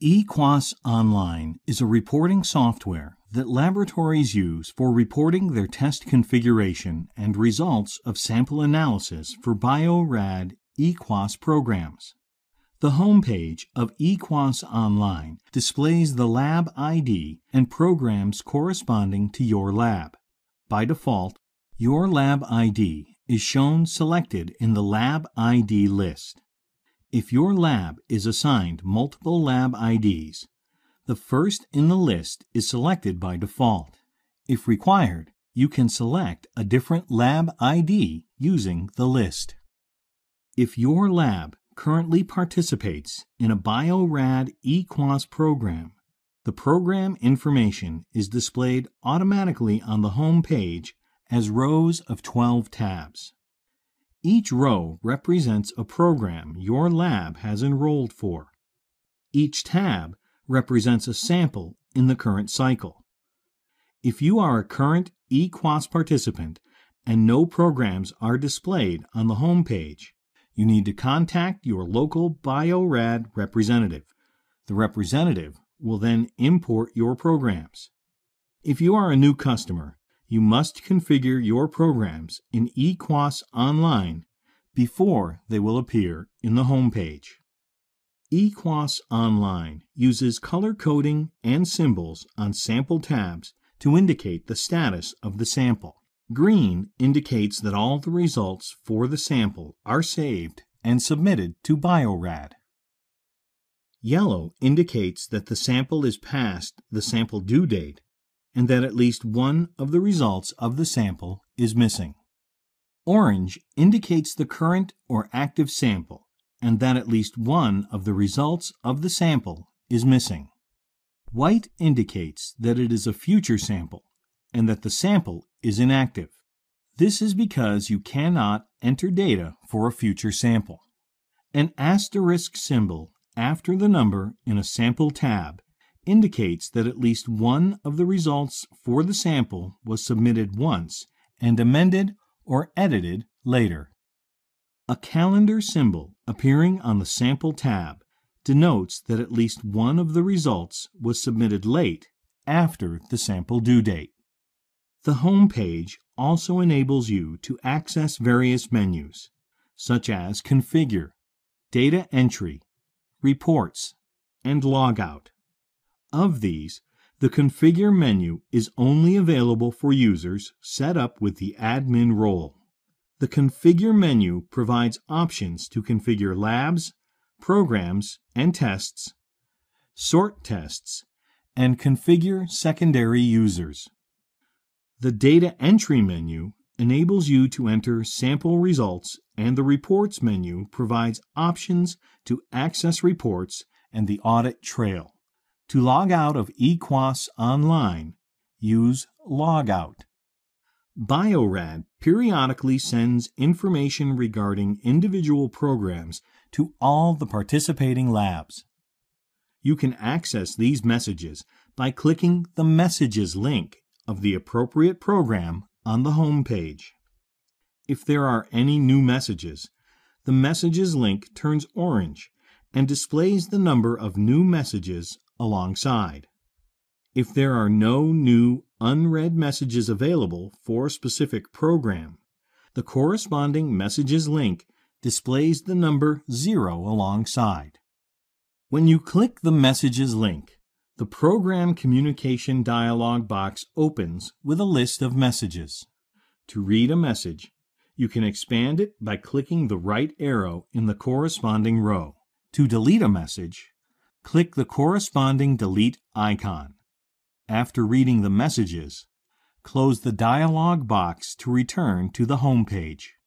EQAS Online is a reporting software that laboratories use for reporting their test configuration and results of sample analysis for Bio-Rad EQAS programs. The homepage of EQAS Online displays the lab ID and programs corresponding to your lab. By default, your lab ID is shown selected in the Lab ID list. If your lab is assigned multiple lab IDs, the first in the list is selected by default. If required, you can select a different lab ID using the list. If your lab currently participates in a Bio-Rad EQAS program, the program information is displayed automatically on the home page as rows of 12 tabs. Each row represents a program your lab has enrolled for. Each tab represents a sample in the current cycle. If you are a current EQAS participant and no programs are displayed on the home page, you need to contact your local Bio-Rad representative. The representative will then import your programs. If you are a new customer, you must configure your programs in EQAS Online before they will appear in the home page. EQAS Online uses color coding and symbols on sample tabs to indicate the status of the sample. Green indicates that all the results for the sample are saved and submitted to Biorad. Yellow indicates that the sample is past the sample due date and that at least one of the results of the sample is missing. Orange indicates the current or active sample and that at least one of the results of the sample is missing. White indicates that it is a future sample and that the sample is inactive. This is because you cannot enter data for a future sample. An asterisk symbol after the number in a sample tab indicates that at least one of the results for the sample was submitted once and amended or edited later. A calendar symbol appearing on the sample tab denotes that at least one of the results was submitted late after the sample due date. The home page also enables you to access various menus, such as Configure, Data Entry, Reports, and Logout. Of these, the Configure menu is only available for users set up with the admin role. The Configure menu provides options to configure labs, programs and tests, sort tests, and configure secondary users. The Data Entry menu enables you to enter sample results, and the Reports menu provides options to access reports and the audit trail. To log out of EQAS Online, use Logout. Biorad periodically sends information regarding individual programs to all the participating labs. You can access these messages by clicking the Messages link of the appropriate program on the home page. If there are any new messages, the Messages link turns orange and displays the number of new messages alongside. If there are no new unread messages available for a specific program, the corresponding Messages link displays the number 0 alongside. When you click the Messages link, the Program Communication dialog box opens with a list of messages. To read a message, you can expand it by clicking the right arrow in the corresponding row. To delete a message, click the corresponding delete icon. After reading the messages, close the dialog box to return to the home page.